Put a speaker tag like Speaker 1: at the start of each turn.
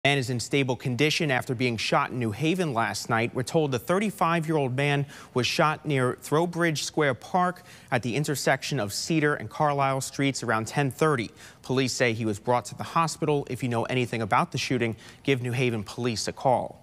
Speaker 1: Man is in stable condition after being shot in New Haven last night. We're told the 35-year-old man was shot near Throwbridge Square Park at the intersection of Cedar and Carlisle Streets around 10:30. Police say he was brought to the hospital. If you know anything about the shooting, give New Haven police a call.